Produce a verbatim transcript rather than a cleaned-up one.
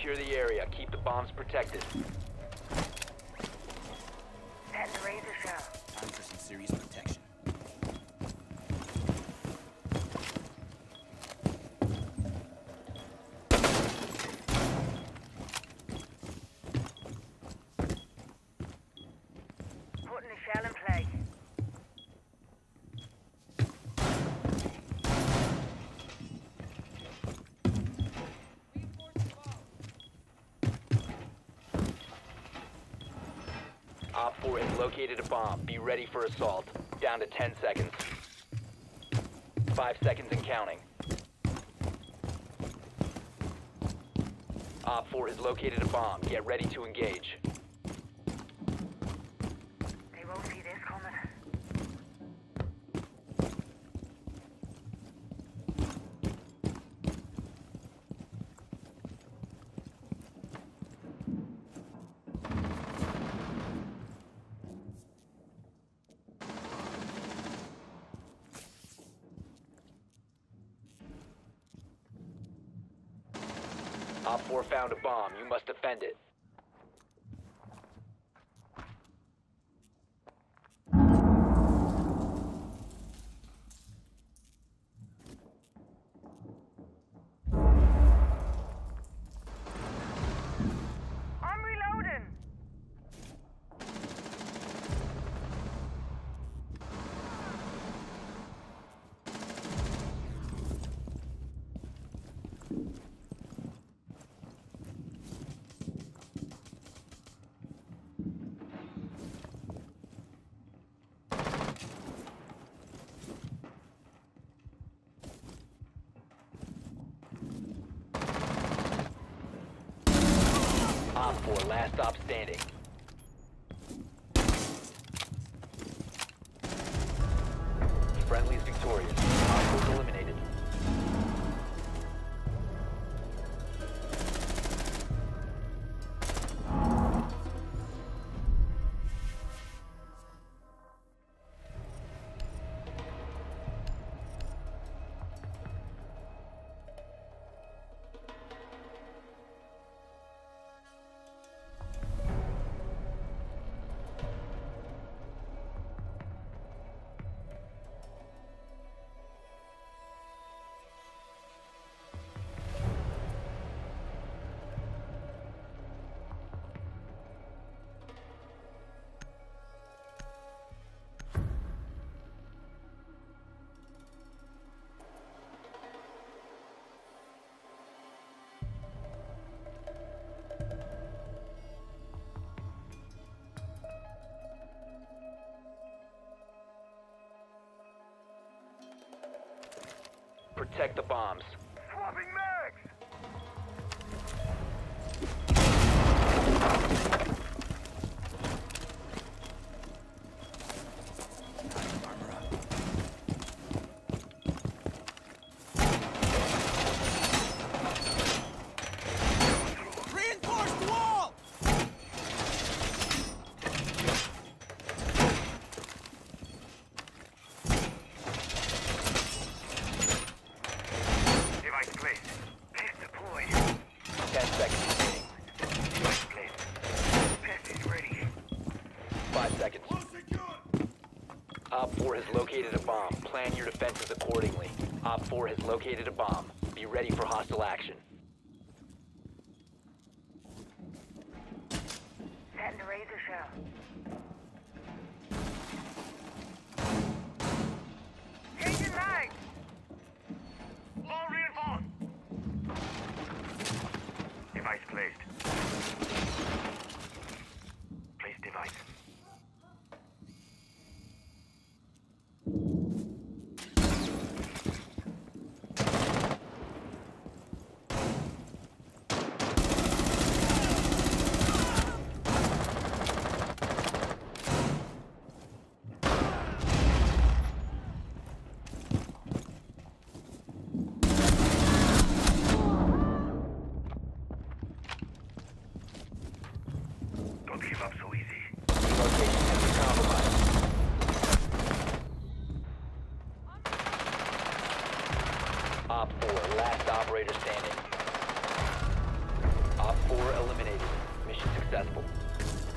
Secure the area. Keep the bombs protected. Setting the razor shell. Time for some serious protection. Putting the shell in play. Op four has located a bomb. Be ready for assault. Down to ten seconds. Five seconds and counting. Op four has located a bomb. Get ready to engage. They won't see this coming. Op four found a bomb. You must defend it. I'm reloading. Op four, last stop standing. Friendly's victorious. Op four eliminated. Protect the bombs. Swapping mags. Armor up. Reinforce the wall! Device placed. Pest deployed. Ten seconds remaining. Device placed. Pest is ready. Five seconds. Op four has located a bomb. Plan your defenses accordingly. Op four has located a bomb. Be ready for hostile action. Setting the razor shell. Changing mags. All reinforced. Device placed. Place device. Don't give up so easy. Location has been compromised. Op four, last operator standing. Op four eliminated. Mission successful.